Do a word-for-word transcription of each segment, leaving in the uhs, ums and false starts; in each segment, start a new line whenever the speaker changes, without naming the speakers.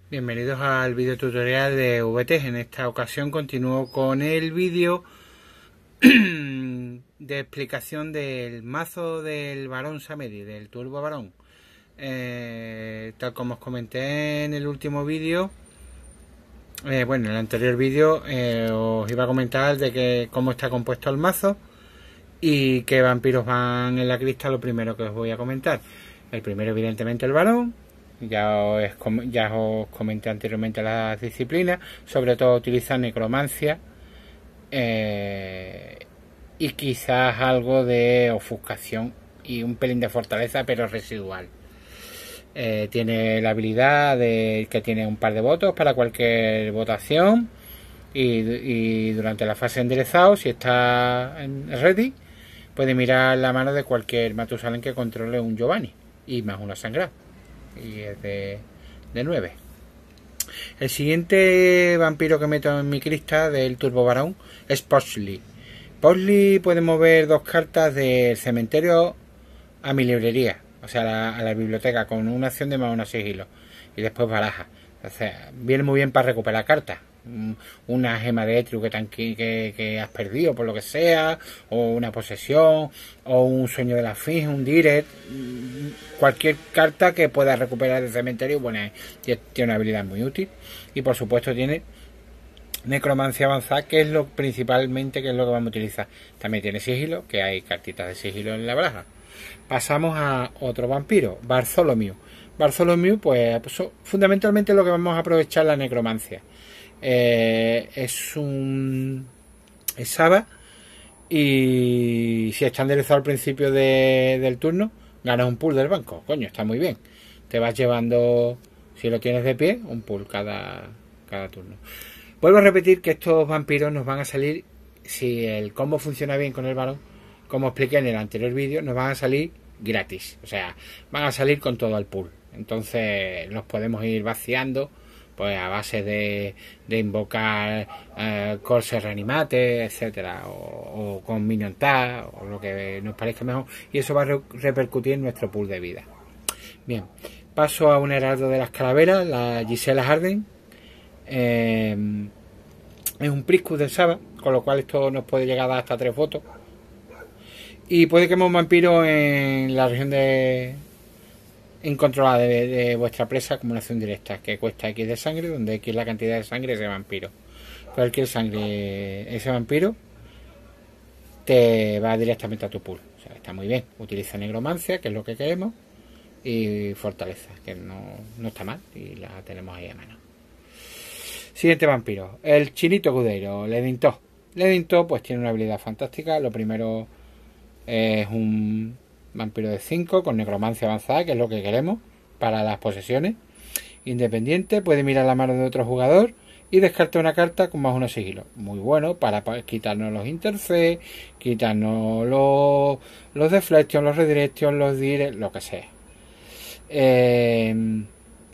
Bienvenidos al vídeo tutorial de V T. En esta ocasión continúo con el vídeo de explicación del mazo del Barón Samedi, del Turbo Barón. Eh, tal como os comenté en el último vídeo, eh, bueno, en el anterior vídeo eh, os iba a comentar de que cómo está compuesto el mazo y qué vampiros van en la crista. Lo primero que os voy a comentar, el primero evidentemente el Barón. Ya os, ya os comenté anteriormente las disciplinas, sobre todo utilizan necromancia eh, y quizás algo de ofuscación y un pelín de fortaleza, pero residual. Eh, tiene la habilidad de que tiene un par de votos para cualquier votación y, y durante la fase enderezado, si está ready, puede mirar la mano de cualquier Matusalén que controle un Giovanni y más una sangrada. Y es de, de nueve. El siguiente vampiro que meto en mi crista del Turbo Barón es Porsley. Porsley puede mover dos cartas del cementerio a mi librería, o sea, a la, a la biblioteca, con una acción de más una sigilo. Y después baraja. O sea, viene muy bien para recuperar cartas. Una gema de Etru que, que, que has perdido por lo que sea, o una posesión, o un sueño de la Finge, un direct, cualquier carta que pueda recuperar del cementerio. Bueno, tiene una habilidad muy útil. Y por supuesto tiene necromancia avanzada, que es lo principalmente que es lo que vamos a utilizar. También tiene sigilo, que hay cartitas de sigilo en la baraja. Pasamos a otro vampiro, Bartholomew. Bartholomew, pues, pues fundamentalmente lo que vamos a aprovechar la necromancia. Eh, es un es Saba, y si está enderezado al principio de, del turno, ganas un pool del banco. Coño, está muy bien. Te vas llevando, si lo tienes de pie, un pool cada, cada turno. Vuelvo a repetir que estos vampiros nos van a salir, si el combo funciona bien con el varón, como expliqué en el anterior vídeo, nos van a salir gratis. O sea, van a salir con todo el pool. Entonces los podemos ir vaciando, pues a base de, de invocar eh, Corsair Reanimate, etcétera, o, o con Minion Tag, o lo que nos parezca mejor, y eso va a re repercutir en nuestro pool de vida. Bien, paso a un heraldo de las calaveras, la Gisela Harden. Eh, es un Priscus del Saba, con lo cual esto nos puede llegar a dar hasta tres votos. Y puede quemar un vampiro en la región de incontrolada de, de vuestra presa como una acción directa, que cuesta X de sangre, donde X es la cantidad de sangre de ese vampiro. Cualquier sangre ese vampiro te va directamente a tu pool. O sea, está muy bien. Utiliza negromancia, que es lo que queremos, y fortaleza, que no, no está mal, y la tenemos ahí a mano. Siguiente vampiro, el Chinito Cudeiro, Ledinto. Ledinto pues tiene una habilidad fantástica. Lo primero es un vampiro de cinco con necromancia avanzada, que es lo que queremos para las posesiones. Independiente, puede mirar la mano de otro jugador y descartar una carta con más uno sigilo. Muy bueno para, para quitarnos los intercept, quitarnos los, los deflection, los redirection, los direct, lo que sea. Eh,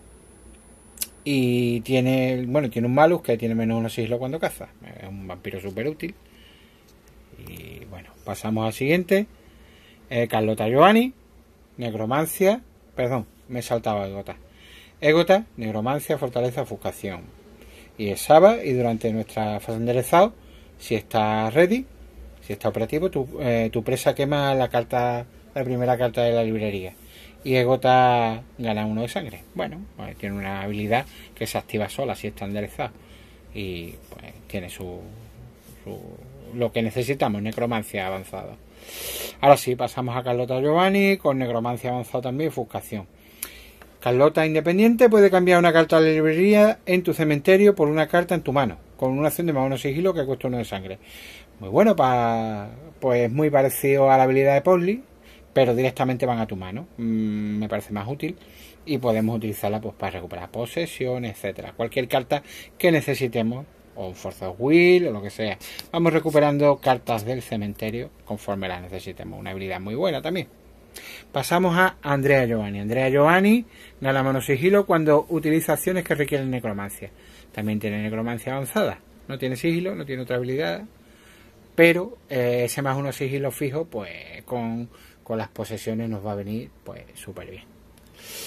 y tiene, bueno, tiene un malus que tiene menos uno sigilo cuando caza. Es un vampiro súper útil. Y bueno, pasamos al siguiente. Eh, Carlota Giovanni, necromancia, perdón, me he saltado Egota. Egota, necromancia, fortaleza, ofuscación. Y es Saba, y durante nuestra fase enderezado, si está ready, si está operativo, tu, eh, tu presa quema la carta, la primera carta de la librería. Y Egota gana uno de sangre. Bueno, pues tiene una habilidad que se activa sola si está enderezado. Y pues tiene su, su lo que necesitamos, necromancia avanzada. Ahora sí, pasamos a Carlota Giovanni con necromancia avanzado también, ofuscación. Carlota independiente puede cambiar una carta de la librería en tu cementerio por una carta en tu mano, con una acción de más uno sigilo que cuesta uno de sangre. Muy bueno, para pues muy parecido a la habilidad de Porsley, pero directamente van a tu mano. Mm, me parece más útil y podemos utilizarla pues para recuperar posesiones, etcétera. Cualquier carta que necesitemos, o un Force of Will, o lo que sea. Vamos recuperando cartas del cementerio conforme las necesitemos. Una habilidad muy buena también. Pasamos a Andrea Giovanni. Andrea Giovanni gana mano sigilo cuando utiliza acciones que requieren necromancia. También tiene necromancia avanzada. No tiene sigilo, no tiene otra habilidad. Pero eh, ese más uno sigilo fijo, pues con, con las posesiones nos va a venir pues súper bien.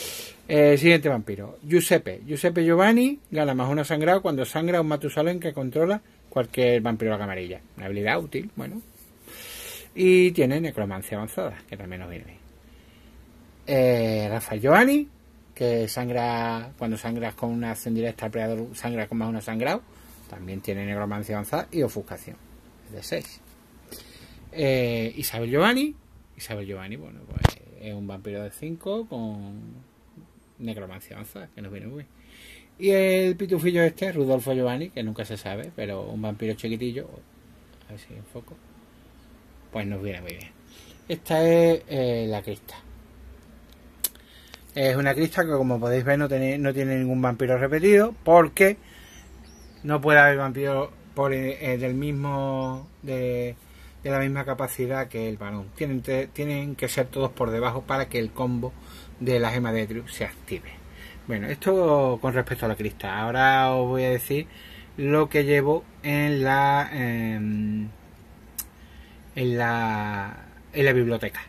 Eh, siguiente vampiro, Giuseppe. Giuseppe Giovanni gana más uno sangrado cuando sangra un Matusalén que controla cualquier vampiro de la camarilla. Una habilidad útil, bueno. Y tiene necromancia avanzada, que también nos viene bien. Eh, Rafael Giovanni, que sangra, cuando sangras con una acción directa al predador, sangra con más uno sangrado. También tiene necromancia avanzada y ofuscación. Es de seis. Eh, Isabel Giovanni. Isabel Giovanni, bueno, pues es un vampiro de cinco con necromancia avanzada, que nos viene muy bien. Y el pitufillo este, Rudolfo Giovanni, que nunca se sabe, pero un vampiro chiquitillo, a ver si enfoco, pues nos viene muy bien. Esta es eh, la crista. Es una crista que, como podéis ver, no tiene, no tiene ningún vampiro repetido, porque no puede haber vampiro por, eh, del mismo de, de la misma capacidad que el varón. Tienen, te, tienen que ser todos por debajo para que el combo de la gema de Etrius se active. Bueno, esto con respecto a la crista. Ahora os voy a decir lo que llevo en la eh, en la en la biblioteca.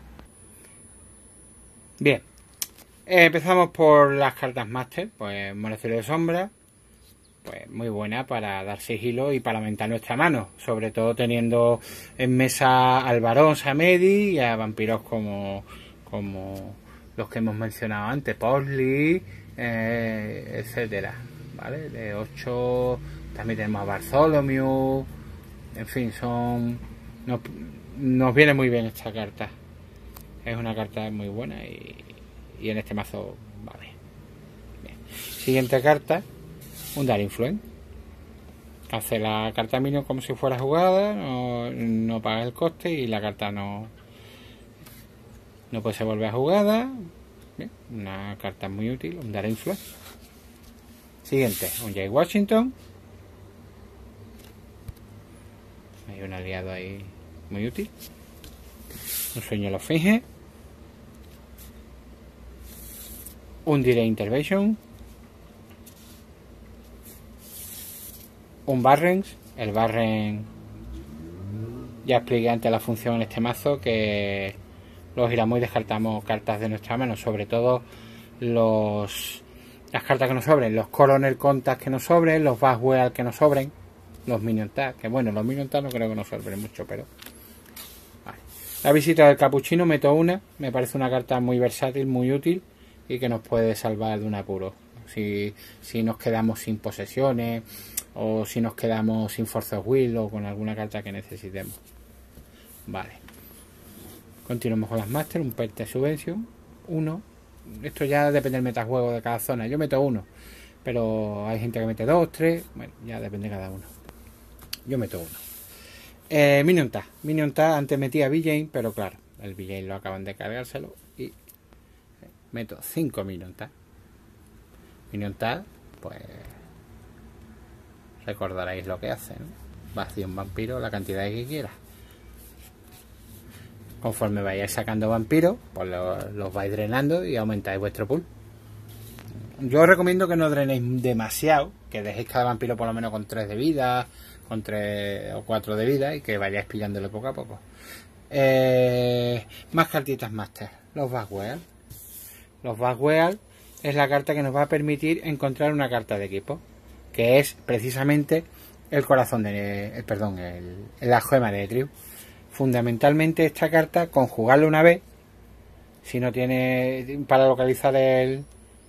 Bien, eh, empezamos por las cartas Master. Pues Monasterio de Sombra, pues muy buena para dar sigilo y para aumentar nuestra mano, sobre todo teniendo en mesa al varón Samedi y a vampiros como como los que hemos mencionado antes, Posli, eh, etcétera, ¿vale? De ocho también tenemos a Bartholomew, en fin, son nos, nos viene muy bien esta carta. Es una carta muy buena y, y en este mazo vale. Bien. Siguiente carta, un Dar Influence. Hace la carta minion como si fuera jugada, no, no paga el coste y la carta no no puede ser volver a jugada. Bien, una carta muy útil, un Dar Influence. Siguiente, un Jay Washington. Hay un aliado ahí muy útil. Un Sueño lo finge. Un Direct Intervention. Un Barrens. El Barren, ya expliqué antes la función en este mazo, que los Iramoy descartamos cartas de nuestra mano, sobre todo los las cartas que nos sobren, los Coroner Contact que nos sobren, los Baswell que nos sobren, los Minion Tag, que bueno, los Minion Tag no creo que nos sobren mucho, pero vale. La visita del Capuchino, meto una, me parece una carta muy versátil, muy útil y que nos puede salvar de un apuro. Si, si nos quedamos sin posesiones o si nos quedamos sin Force of Will o con alguna carta que necesitemos. Vale. Continuamos con las Master, un Perte Subvention, uno. Esto ya depende del metajuego de cada zona. Yo meto uno, pero hay gente que mete dos, tres. Bueno, ya depende de cada uno. Yo meto uno. Eh, Minion Tag. Minion Tag, antes metía Villain, pero claro, el Villain lo acaban de cargárselo y meto cinco Minion Tag. Minion Tag, pues recordaréis lo que hace, ¿no? Vacía un vampiro la cantidad que quiera. Conforme vayáis sacando vampiros, pues los, los vais drenando y aumentáis vuestro pool. Yo os recomiendo que no drenéis demasiado, que dejéis cada vampiro por lo menos con tres de vida, con tres o cuatro de vida y que vayáis pillándole poco a poco. Eh, más cartitas Master. Los Baswell. Los Baswell es la carta que nos va a permitir encontrar una carta de equipo, que es precisamente el corazón de... El, perdón, el, la gema de Etrius. Fundamentalmente esta carta, conjugarla una vez, si no tiene para localizar el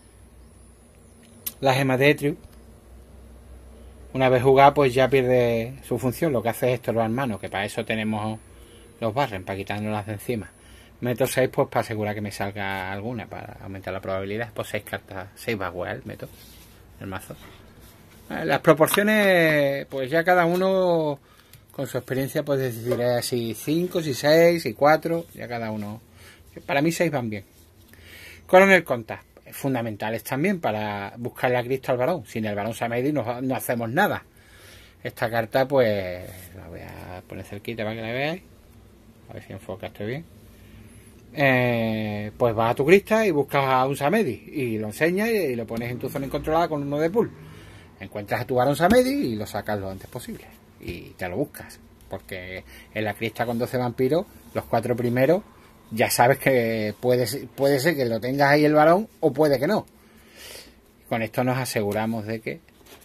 la gema de Etrius, una vez jugada pues ya pierde su función. Lo que hace es estorbar manos, que para eso tenemos los Barren, para quitárnoslas de encima. Meto seis pues para asegurar que me salga alguna, para aumentar la probabilidad. Pues seis cartas, seis Baswell meto el mazo. Las proporciones pues ya cada uno con su experiencia pues decidiré si cinco, si seis, si cuatro, ya cada uno. Para mí seis van bien. Coronel Contact, fundamentales también para buscar la crista al varón. Sin el varón Samedi no, no hacemos nada. Esta carta pues la voy a poner cerquita para que la veáis. A ver si enfoca esto bien. Eh, pues vas a tu crista y buscas a un Samedi y lo enseñas y lo pones en tu zona incontrolada con uno de pool. Encuentras a tu varón Samedi y lo sacas lo antes posible. Y te lo buscas, porque en la crista con doce vampiros, los cuatro primeros ya sabes que puede, puede ser que lo tengas ahí el varón o puede que no, con esto nos aseguramos de que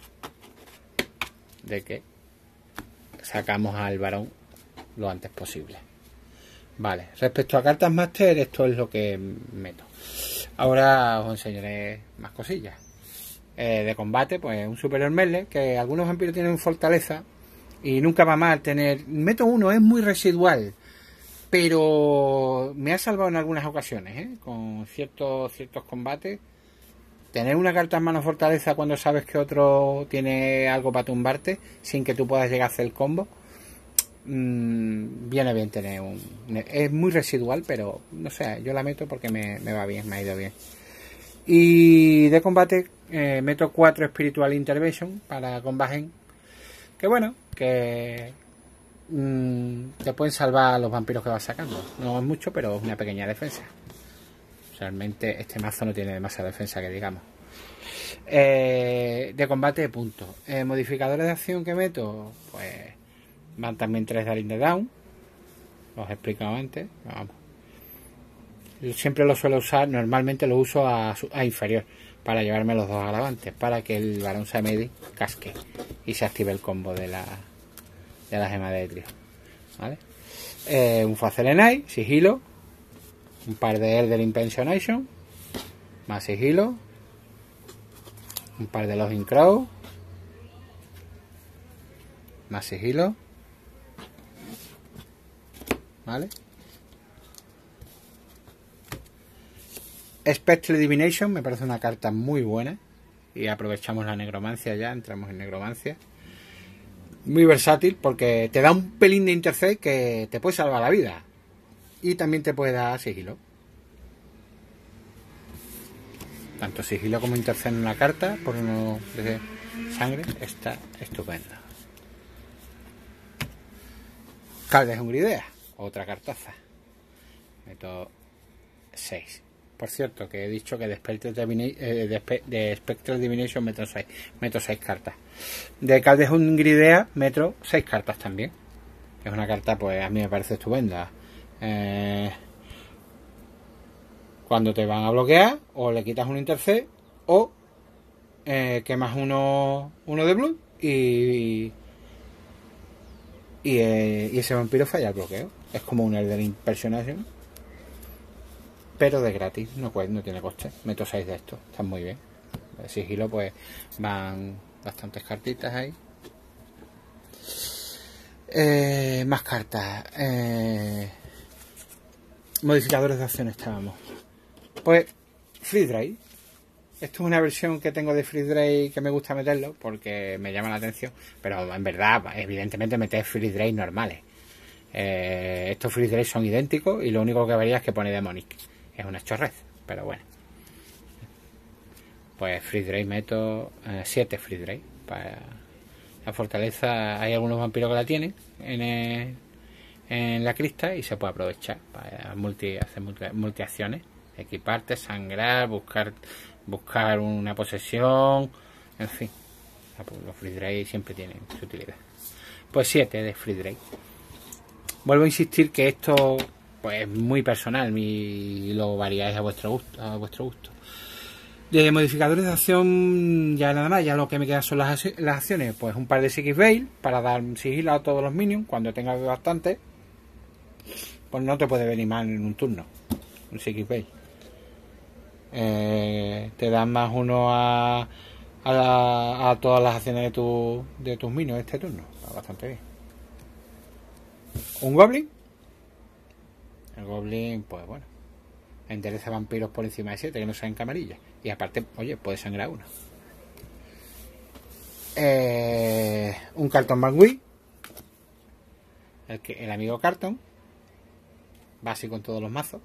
de que sacamos al varón lo antes posible. Vale, respecto a cartas máster, esto es lo que meto. Ahora os enseñaré más cosillas. Eh, de combate, pues un superior melee, que algunos vampiros tienen fortaleza y nunca va mal tener. Meto uno, es muy residual, pero me ha salvado en algunas ocasiones, ¿eh? Con ciertos ciertos combates. Tener una carta en mano fortaleza cuando sabes que otro tiene algo para tumbarte sin que tú puedas llegar a hacer el combo, mmm, viene bien tener un. Es muy residual, pero no sé, yo la meto porque me, me va bien, me ha ido bien. Y de combate eh, meto cuatro Spiritual Intervention para Combagen, que bueno, que mmm, te pueden salvar a los vampiros que vas sacando. No es mucho, pero es una pequeña defensa. Realmente este mazo no tiene demasiada defensa que digamos. Eh, de combate, punto. Eh, modificadores de acción que meto, pues van también tres Daring the Down. Los he explicado antes. Vamos. Siempre lo suelo usar, normalmente lo uso a, a inferior para llevarme los dos agravantes, para que el varón Samedi casque y se active el combo de la de la gema de trío. ¿Vale? Eh, un Facelenai, sigilo. Un par de Elder Impensionation, más sigilo, un par de Login Crow, más sigilo, ¿vale? Spectral Divination me parece una carta muy buena y aprovechamos la negromancia ya, entramos en negromancia. Muy versátil porque te da un pelín de intercept que te puede salvar la vida. Y también te puede dar sigilo. Tanto sigilo como intercept en una carta por uno de sangre está estupendo. Caldes Hungridea, otra cartaza. Meto seis. Por cierto, que he dicho que de Spectral Divination, eh, de, Spe de Spectral Divination meto seis. Meto seis cartas. De Caldes Hungridea meto seis cartas también. Es una carta, pues a mí me parece estupenda. Eh, cuando te van a bloquear, o le quitas un intercept, o eh, quemas uno, uno de Blood y, y, y, eh, y ese vampiro falla el bloqueo. Es como un Elder Impersonation, pero de gratis, no, no tiene coste. Meto seis de estos, están muy bien. De sigilo, pues van bastantes cartitas ahí. Eh, más cartas. Eh, modificadores de acción estábamos. Pues Free Drive. Esto es una versión que tengo de Free Drive que me gusta meterlo porque me llama la atención. Pero en verdad, evidentemente, meter Free Drive normales. Eh, estos Free Drive son idénticos y lo único que varía es que pone Demonic. Es una chorrez, pero bueno. Pues Free Drive meto siete eh, Free Drive. Para la fortaleza, hay algunos vampiros que la tienen en, el, en la crista y se puede aprovechar para multi, hacer multi, multi acciones. Equiparte, sangrar, buscar buscar una posesión, en fin. Los Free Drive siempre tienen su utilidad. Pues siete de Free Drive. Vuelvo a insistir que esto pues es muy personal y lo variáis a vuestro gusto, a vuestro gusto. De modificadores de acción, ya nada más, ya lo que me quedan son las, las acciones. Pues un par de Psychic Veil para dar sigilo a todos los minions. Cuando tengas bastante, pues no te puede venir mal en un turno un Psychic Veil. Eh, te dan más uno a, a, la, a todas las acciones de, tu, de tus minions este turno. Está bastante bien. Un Goblin. El Goblin, pues bueno, endereza vampiros por encima de siete que no sean camarillas. Y aparte, oye, puede sangrar uno. Eh, un Carton Bangui. El, que, el amigo Carton. Básico en todos los mazos.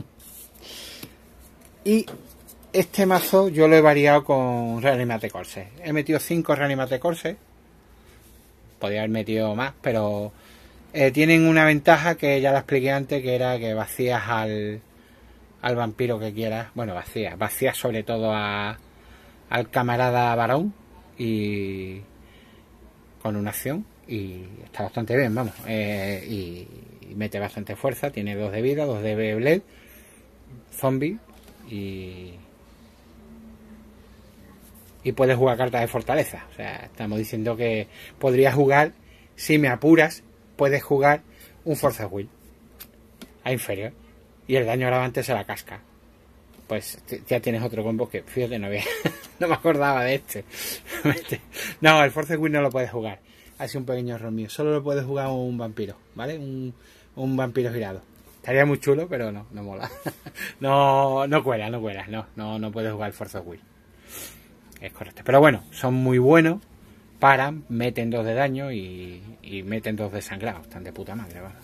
Y este mazo yo lo he variado con Reanimate Corse. He metido cinco Reanimate Corse. Podría haber metido más, pero eh, tienen una ventaja que ya la expliqué antes, que era que vacías al, al vampiro que quieras. Bueno, vacías. Vacías sobre todo a, al camarada varón y con una acción. Y está bastante bien, vamos. Eh, y, y mete bastante fuerza. Tiene dos de vida, dos de bled, zombie. Y, y puedes jugar cartas de fortaleza. O sea, estamos diciendo que podrías jugar, si me apuras, puedes jugar un Force Will a inferior y el daño agravante se la casca. Pues ya tienes otro combo que, fíjate, no había, no me acordaba de este. No, el Force Will no lo puedes jugar. Ha sido un pequeño error mío. Solo lo puedes jugar un vampiro, ¿vale? Un, un vampiro girado. Estaría muy chulo, pero no, no mola. No, no cuela, no cuela. No, no, no puedes jugar el Force Will. Es correcto. Pero bueno, son muy buenos para, meten dos de daño y, y meten dos de sangrado. Están de puta madre, ¿vale?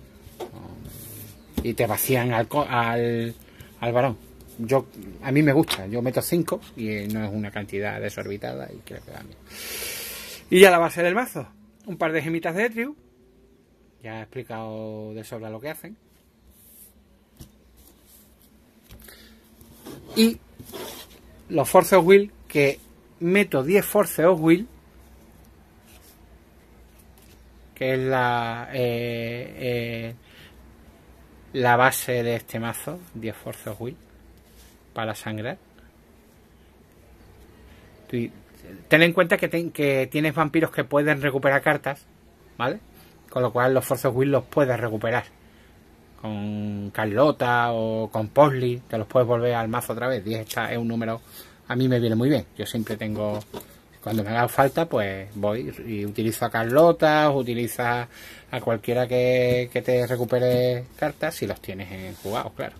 Y te vacían al, al, al varón. Yo, a mí me gusta, yo meto cinco y no es una cantidad desorbitada y creo que va bien. Y ya la base del mazo, un par de gemitas de Etriu, ya he explicado de sobra lo que hacen. Y los Force of Will, que meto diez Force of Will, que es la eh, eh, la base de este mazo, diez Force of Will para sangrar. Ten en cuenta que, te, que tienes vampiros que pueden recuperar cartas, ¿vale? Con lo cual los Force of Will los puedes recuperar con Carlota o con Posli, te los puedes volver al mazo otra vez. diez está, es un número, a mí me viene muy bien. Yo siempre tengo, cuando me haga falta, pues voy y utilizo a Carlota, utilizo a cualquiera que, que te recupere cartas si los tienes en jugados, claro.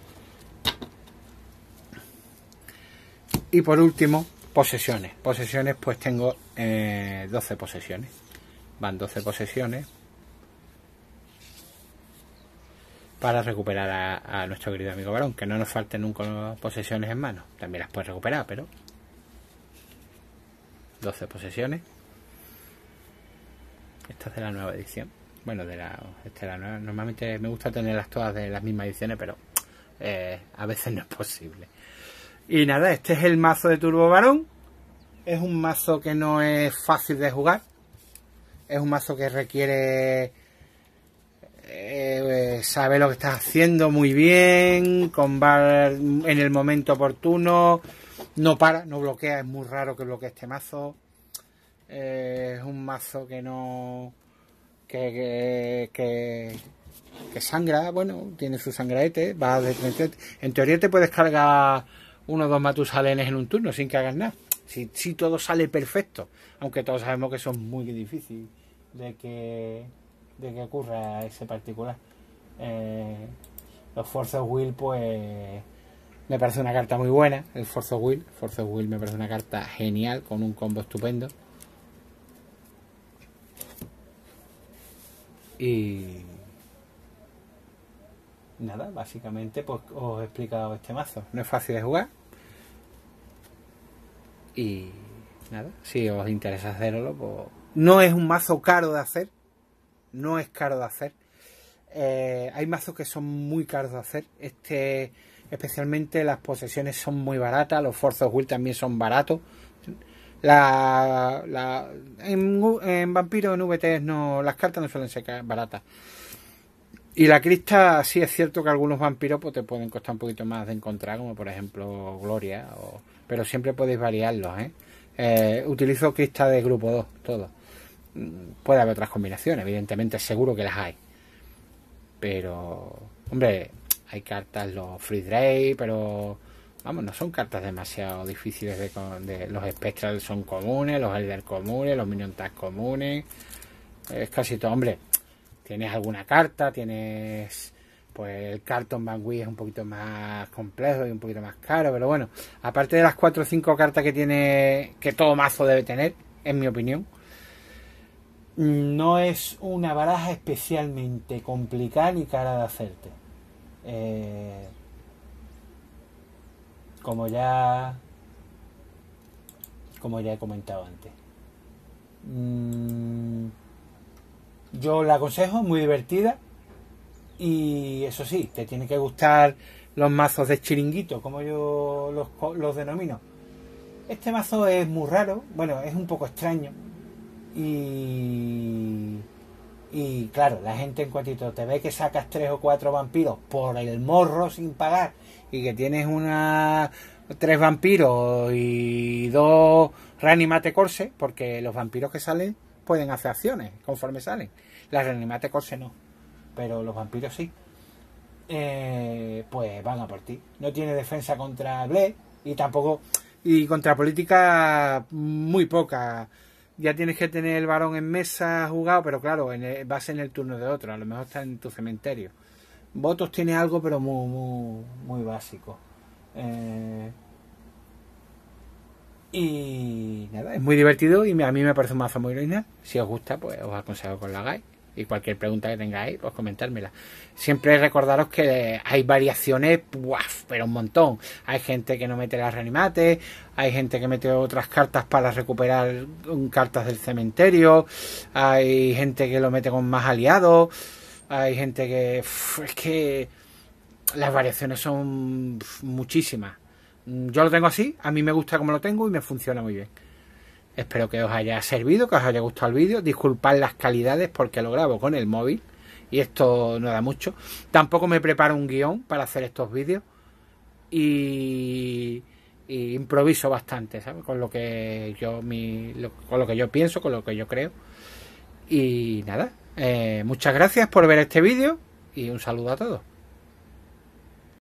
Y por último, posesiones. Posesiones, pues tengo eh, doce posesiones. Van doce posesiones para recuperar a, a nuestro querido amigo varón. Que no nos falten nunca posesiones en mano. También las puedes recuperar, pero doce posesiones. Esta es de la nueva edición. Bueno, de la, esta es la nueva. Normalmente me gusta tenerlas todas de las mismas ediciones, pero eh, a veces no es posible. Y nada, este es el mazo de Turbo Varón. Es un mazo que no es fácil de jugar. Es un mazo que requiere eh, saber lo que estás haciendo muy bien, combar en el momento oportuno. No para, no bloquea. Es muy raro que bloquee este mazo. Eh, es un mazo que no... Que, que, que, que sangra. Bueno, tiene su sangraete. Va de, en teoría te puedes cargar uno o dos Matusalenes en un turno sin que hagas nada. Si, si todo sale perfecto, aunque todos sabemos que eso es muy difícil de que de que ocurra ese particular. Eh, los Force of Will, pues me parece una carta muy buena. El Force of Will, Force of Will me parece una carta genial con un combo estupendo. Y nada, básicamente pues os he explicado este mazo. No es fácil de jugar. Y nada, si os interesa hacerlo, pues no es un mazo caro de hacer. No es caro de hacer. Eh, hay mazos que son muy caros de hacer. Este, especialmente las posesiones son muy baratas. Los Force of Will también son baratos. La, la, en, en Vampiro, en V T S, no, las cartas no suelen ser baratas. Y la crista, sí es cierto que algunos vampiros pues, te pueden costar un poquito más de encontrar, como por ejemplo Gloria, o, pero siempre podéis variarlos, ¿eh? Eh, utilizo crista de grupo dos, todo. Puede haber otras combinaciones, evidentemente, seguro que las hay. Pero, hombre, hay cartas, los Free Drake, pero vamos, no son cartas demasiado difíciles de, de los Spectral son comunes, los Elder comunes, los Minion Tag comunes. Es casi todo, hombre. Tienes alguna carta, tienes pues el Carton Vanguard es un poquito más complejo y un poquito más caro, pero bueno, aparte de las cuatro o cinco cartas que tiene, que todo mazo debe tener, en mi opinión, no es una baraja especialmente complicada ni cara de hacerte. Eh, como ya como ya he comentado antes. Mm, Yo la aconsejo, muy divertida. Y eso sí, te tiene que gustar los mazos de chiringuito, como yo los, los denomino. Este mazo es muy raro, bueno, es un poco extraño. Y, y claro, la gente en cuantito te ve que sacas tres o cuatro vampiros por el morro sin pagar y que tienes una tres vampiros y dos reanimate corse, porque los vampiros que salen pueden hacer acciones conforme salen. Las reanimate corse no, pero los vampiros sí. Eh, pues van a por ti. No tiene defensa contra Bled y tampoco, y contra política muy poca. Ya tienes que tener el varón en mesa jugado, pero claro, en el, vas en el turno de otro, a lo mejor está en tu cementerio. Votos tiene algo, pero muy muy, muy básico. Eh, y nada, es muy divertido y a mí me parece un mazo muy original. Si os gusta, pues os aconsejo que lo hagáis. Y cualquier pregunta que tengáis, pues comentármela. Siempre recordaros que hay variaciones, ¡buaf!, pero un montón. Hay gente que no mete las reanimates, hay gente que mete otras cartas para recuperar cartas del cementerio, hay gente que lo mete con más aliados, hay gente que... Uf, es que las variaciones son muchísimas. Yo lo tengo así, a mí me gusta como lo tengo y me funciona muy bien. Espero que os haya servido, que os haya gustado el vídeo. Disculpad las calidades porque lo grabo con el móvil y esto no da mucho. Tampoco me preparo un guión para hacer estos vídeos y, y improviso bastante, ¿sabes? Con lo que yo mi, lo, con lo que yo pienso, con lo que yo creo. Y nada, eh, muchas gracias por ver este vídeo y un saludo a todos.